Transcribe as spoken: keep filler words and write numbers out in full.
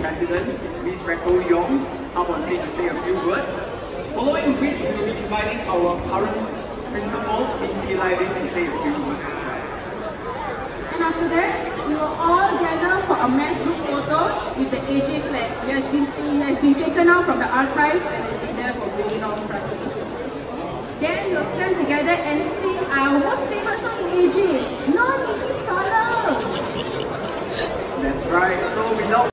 President, Miz Rachel Yong, up on stage to say a few words. Following which, we will be inviting our current principal, Miz Tila Lin, to say a few words as well. And after that, we will all gather for a mass group photo with the A J flag. It has been, it has been taken out from the archives and has been there for really long for us to take. Then we'll stand together and sing our most famous song in A J, Non Mihi Solo. That's right. So without